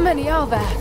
many are there?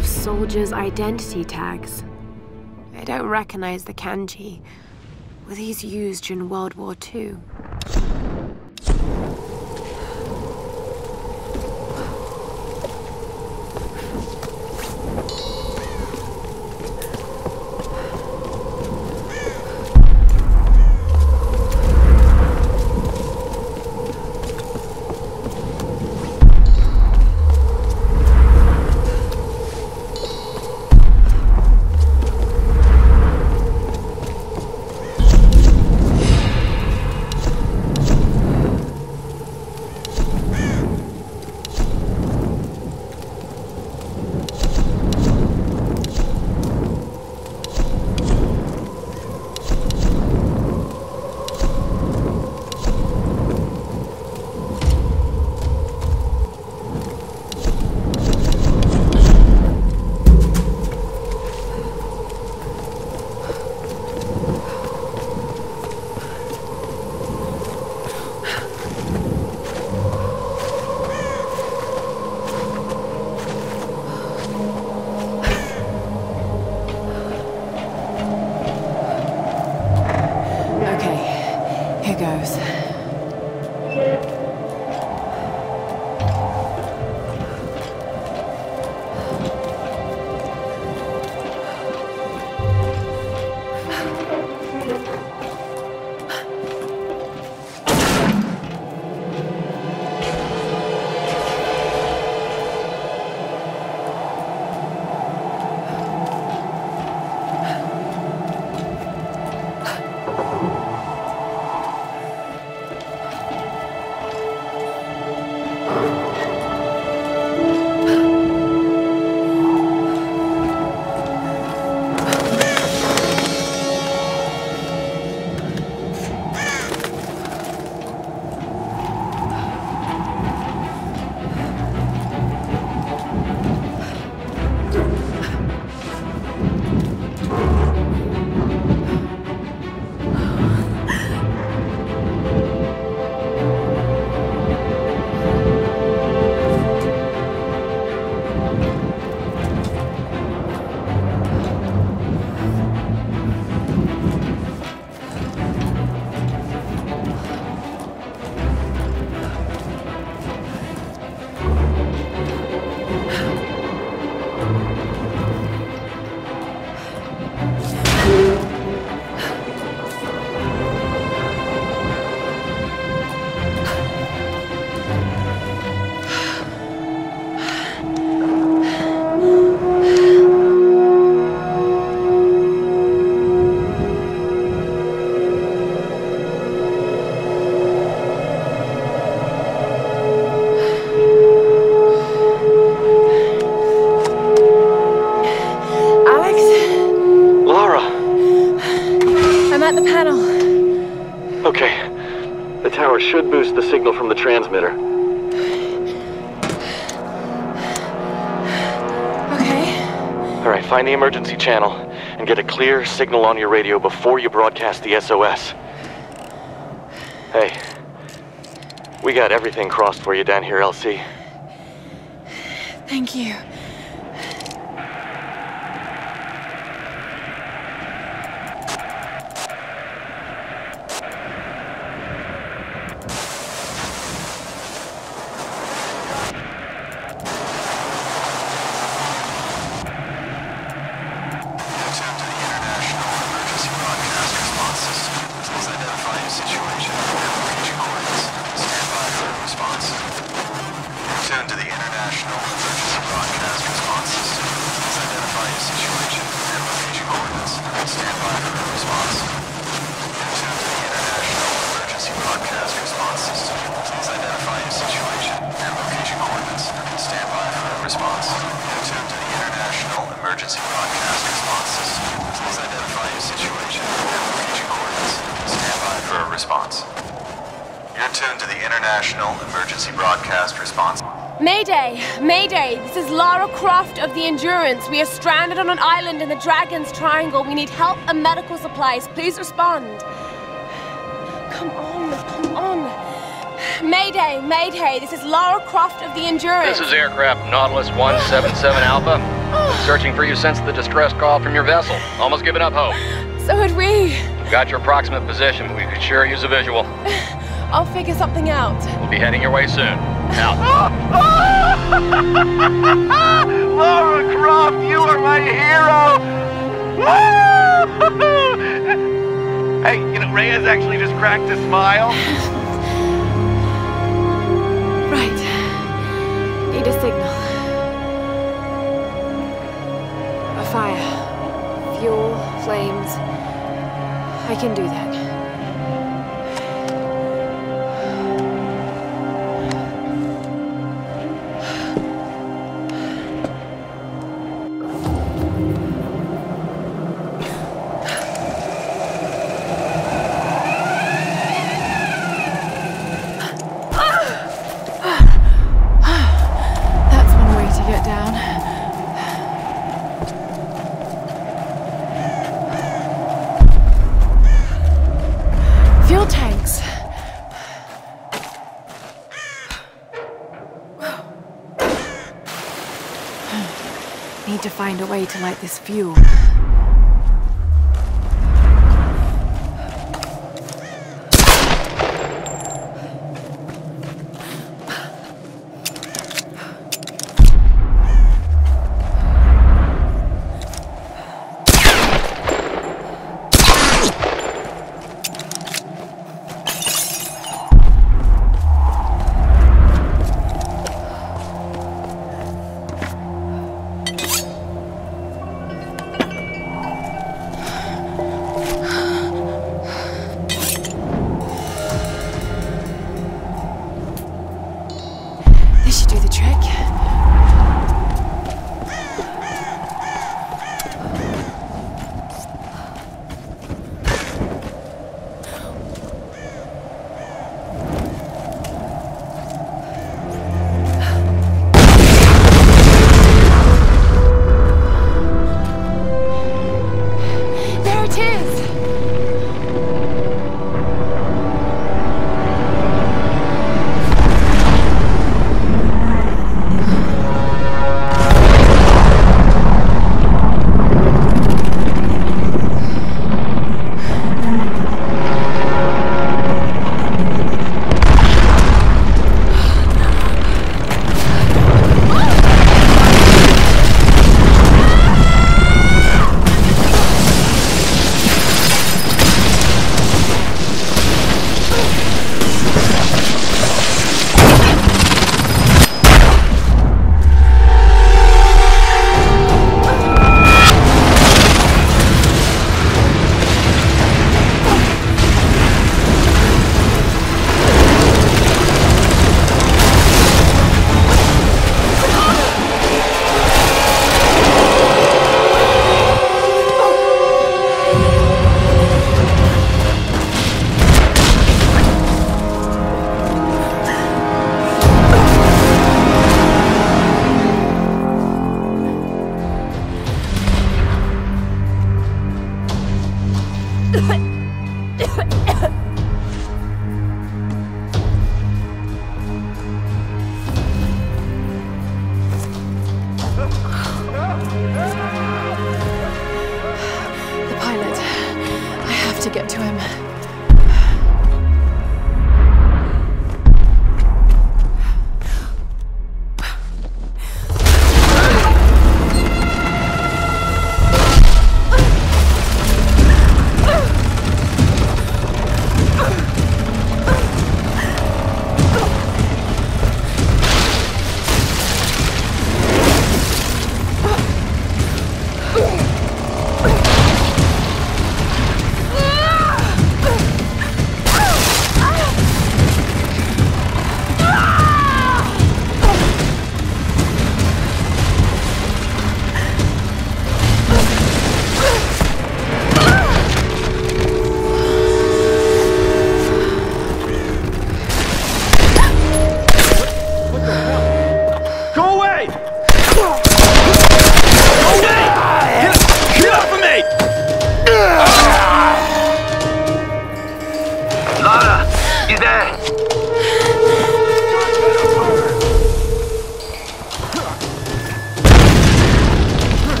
of soldiers' identity tags. I don't recognize the kanji. Were these used during World War II? Should boost the signal from the transmitter. Okay. Alright, find the emergency channel and get a clear signal on your radio before you broadcast the SOS. Hey, we got everything crossed for you down here, LC. Thank you. Mayday! Mayday! This is Lara Croft of the Endurance. We are stranded on an island in the Dragon's Triangle. We need help and medical supplies. Please respond. Come on, come on. Mayday! Mayday! This is Lara Croft of the Endurance. This is aircraft Nautilus 177 Alpha. Searching for you since the distress call from your vessel. Almost given up hope. So had we. Got your approximate position, but we could sure use a visual. I'll figure something out. We'll be heading your way soon. Out. Lara Croft, you are my hero! Hey, you know, Reyes actually just cracked a smile. Right. Need a signal. A fire. Fuel, flames. I can do that. That's one way to get down. Fuel tanks. Need to find a way to light this fuel. This should do the trick. There it is! The pilot. I have to get to him.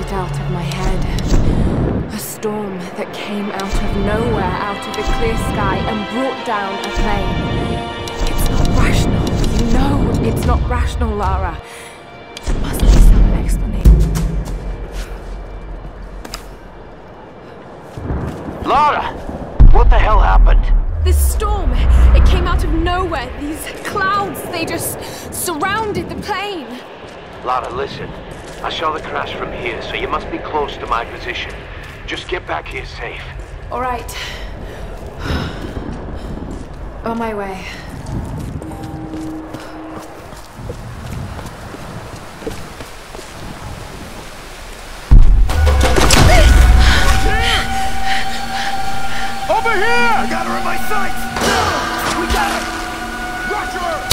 get out of my head. A storm that came out of nowhere, out of a clear sky, and brought down a plane. It's not rational. You know it's not rational, Lara. There must be some explanation. Lara! What the hell happened? This storm, it came out of nowhere. These clouds, they just surrounded the plane. Lara, listen. I saw the crash from here, so you must be close to my position. Just get back here safe. All right. On my way. Over here! I got her in my sights! We got her! Roger!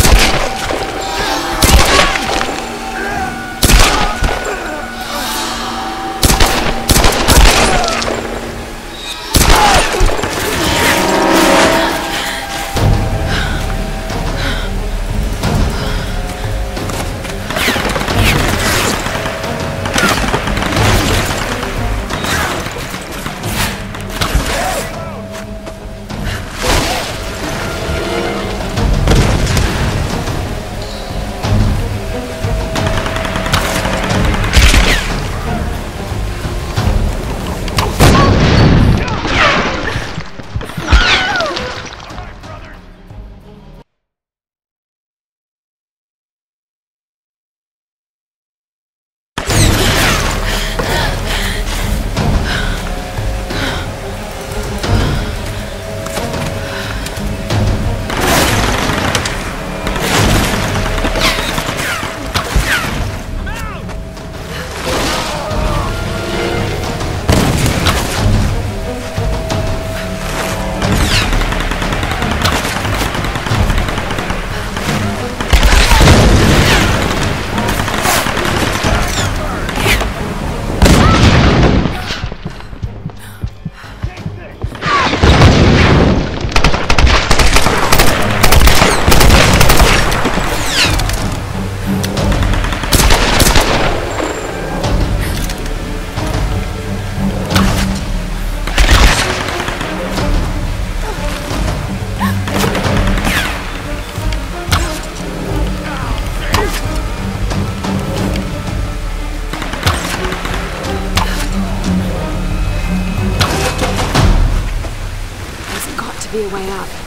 Be a way up.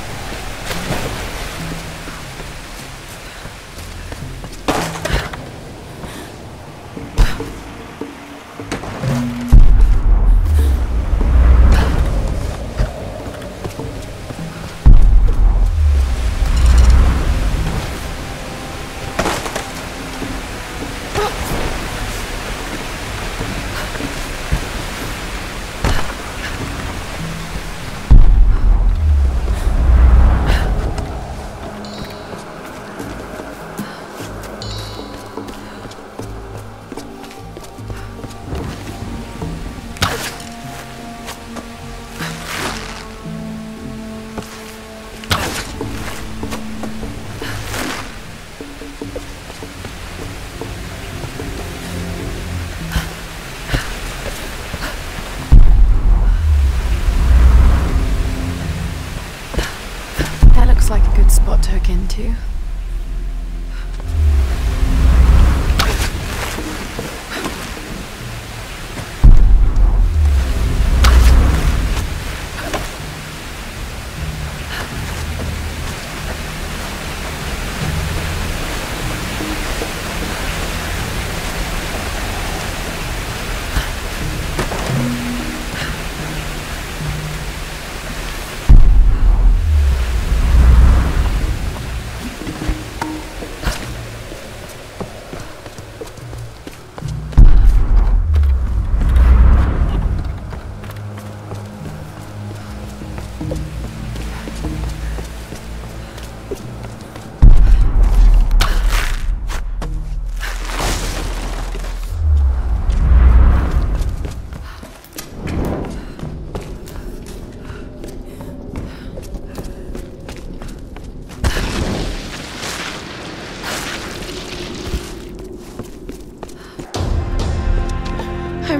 Spot to hook into.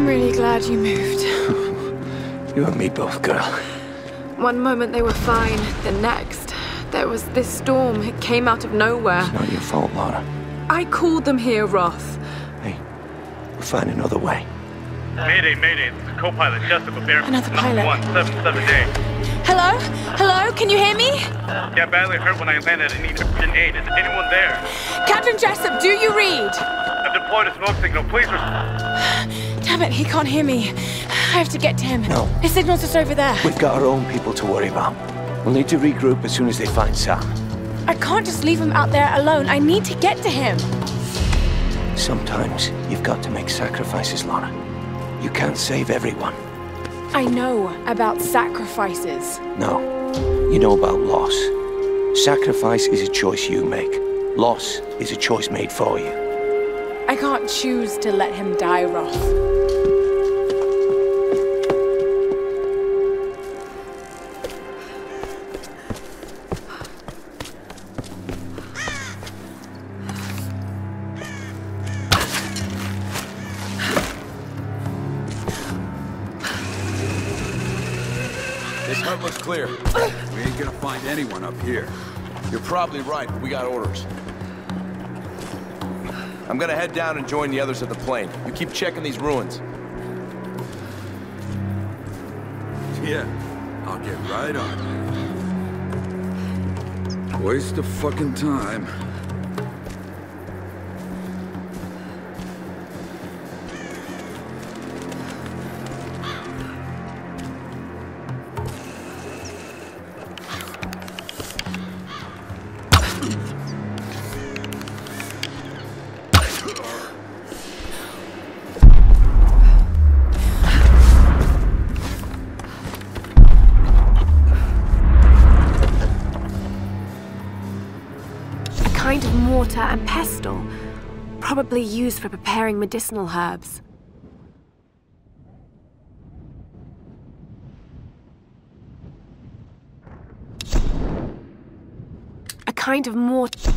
really glad you moved. You and me both, girl. One moment they were fine, the next, there was this storm. It came out of nowhere. It's not your fault, Lara. I called them here, Roth. Hey, we'll find another way. Mayday, mayday. This is co-pilot Jessica Bear. Another pilot. 177A. Hello? Hello? Can you hear me? Yeah, badly hurt when I landed and need urgent aid. Is anyone there? Captain Jessup, do you read? I've deployed a smoke signal. Please Damn it, he can't hear me. I have to get to him. No. His signal's just over there. We've got our own people to worry about. We'll need to regroup as soon as they find Sam. I can't just leave him out there alone. I need to get to him. Sometimes you've got to make sacrifices, Lara. You can't save everyone. I know about sacrifices. No, you know about loss. Sacrifice is a choice you make. Loss is a choice made for you. I can't choose to let him die, Roth. This hut looks clear. We ain't gonna find anyone up here. You're probably right, but we got orders. I'm gonna head down and join the others at the plane. You keep checking these ruins. Yeah, I'll get right on it. Waste of fucking time. Kind of mortar and pestle, probably used for preparing medicinal herbs. A kind of mortar.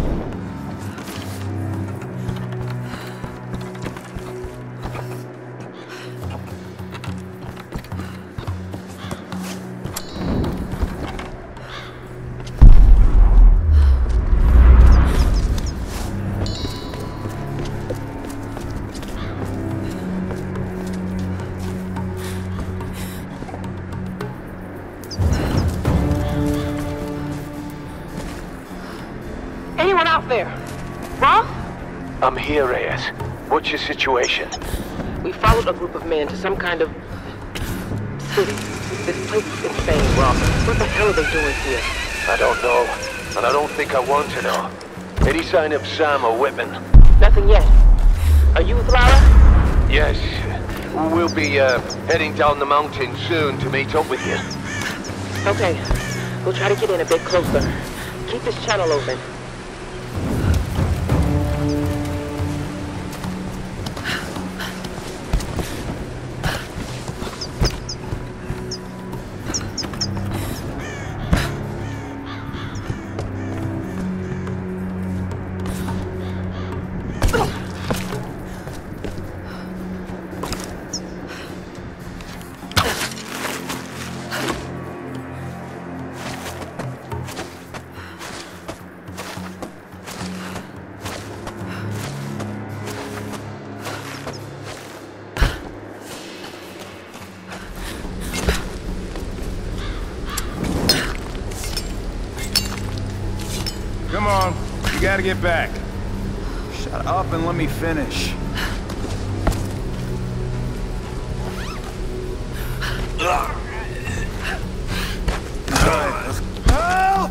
Anyone out there? Roth? I'm here, Reyes. What's your situation? We followed a group of men to some kind of city. This place is insane, Roth. What the hell are they doing here? I don't know, and I don't think I want to know. Any sign of Sam or Whitman? Nothing yet. Are you with Lara? Yes. We'll be heading down the mountain soon to meet up with you. Okay. We'll try to get in a bit closer. Keep this channel open. Come on, you gotta get back. Shut up and let me finish. Help!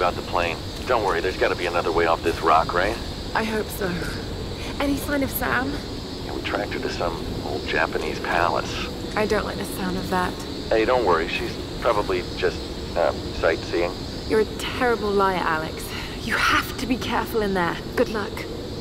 got the plane. Don't worry, there's gotta be another way off this rock, right? I hope so. Any sign of Sam? Yeah, we tracked her to some old Japanese palace. I don't like the sound of that. Hey, don't worry, she's probably just, sightseeing. You're a terrible liar, Alex. You have to be careful in there. Good luck.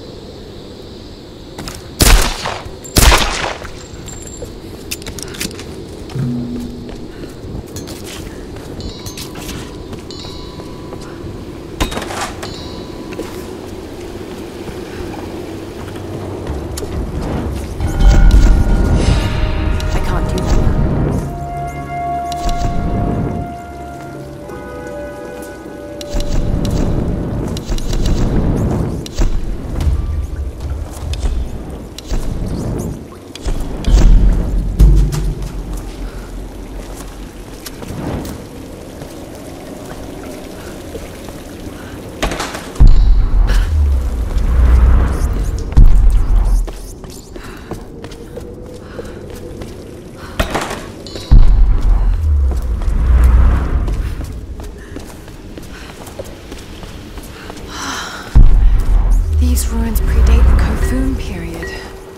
These ruins predate the Kofun period.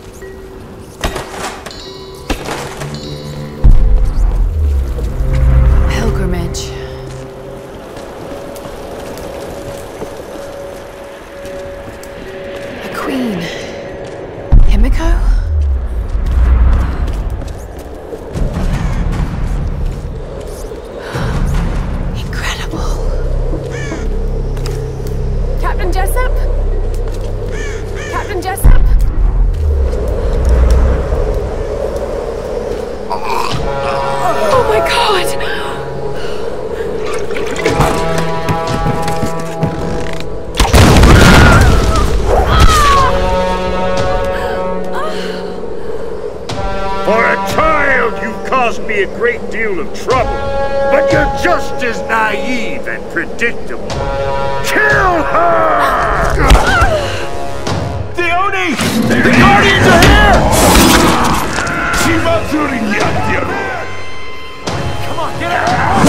Pilgrimage. A queen. Himiko? Incredible. Captain Jessup? Captain Jessup? Oh my God! For a child, you've caused me a great deal of trouble, but you're just as naive and predictable. Kill her! The Guardians are here! Come on, get out!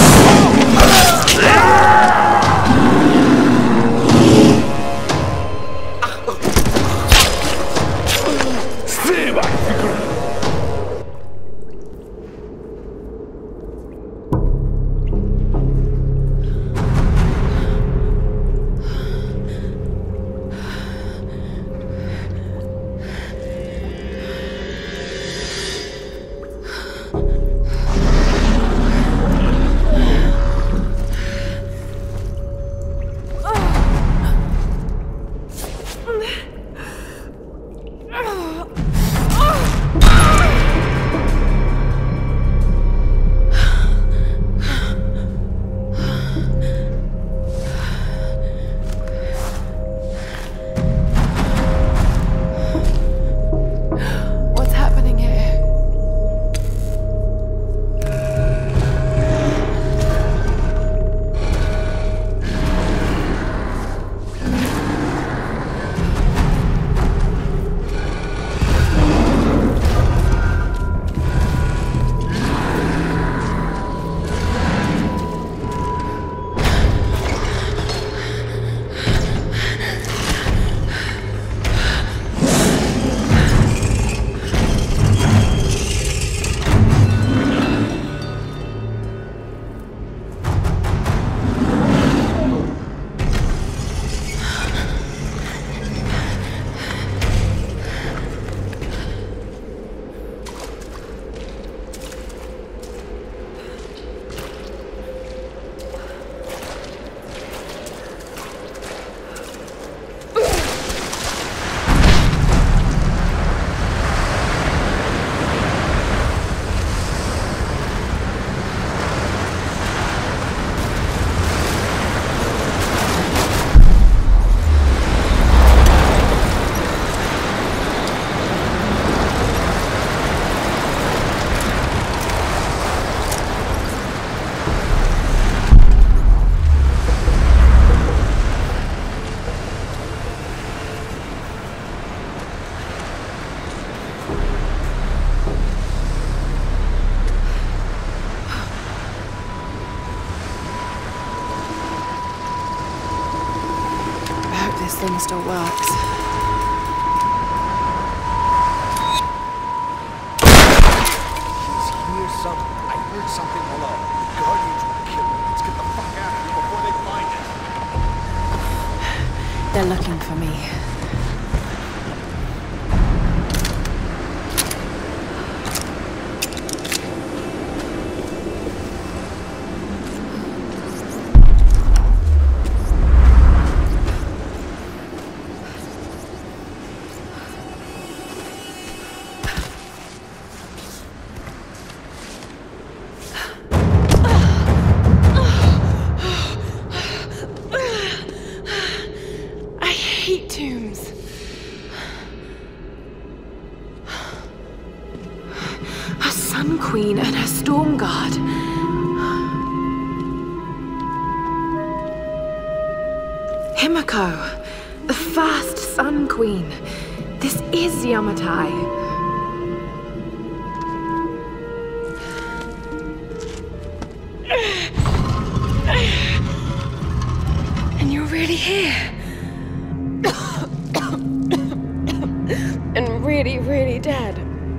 still works. He's here somewhere. I heard something below. Guardians will kill him. Let's get the fuck out of here before they find us. They're looking for me. Queen and her storm guard. Himiko, the first Sun Queen. This is Yamatai. And you're really here. And really, really dead.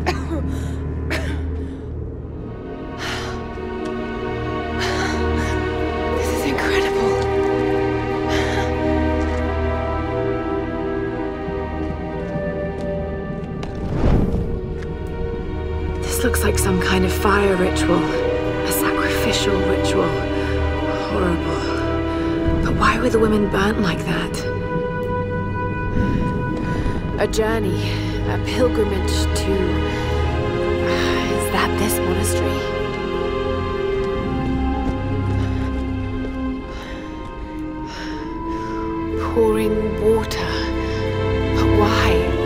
Looks like some kind of fire ritual. A sacrificial ritual. Horrible. But why were the women burnt like that? A journey. A pilgrimage to... Is that this monastery? Pouring water. But why?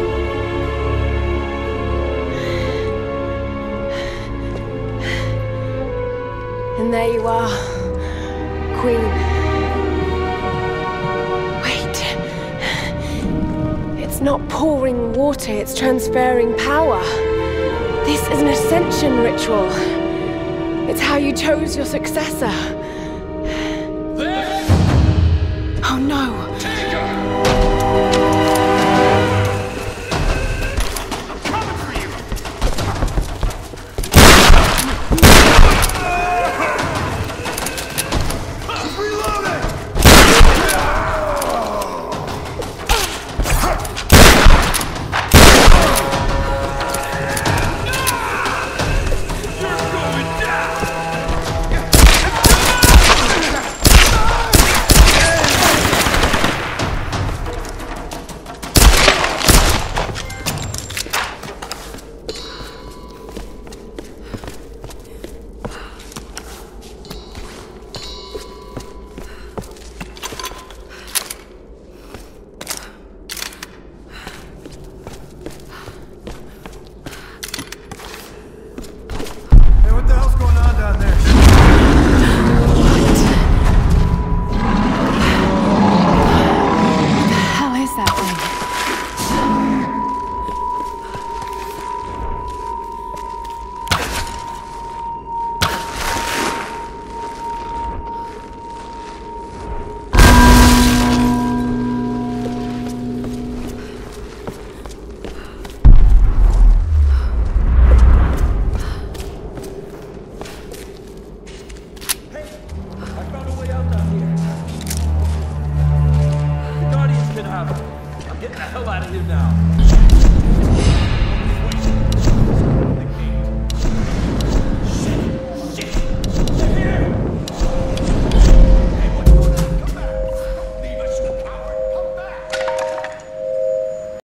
And there you are, Queen. Wait. It's not pouring water, it's transferring power. This is an ascension ritual. It's how you chose your successor. Oh no! I'm getting the hell out of here now.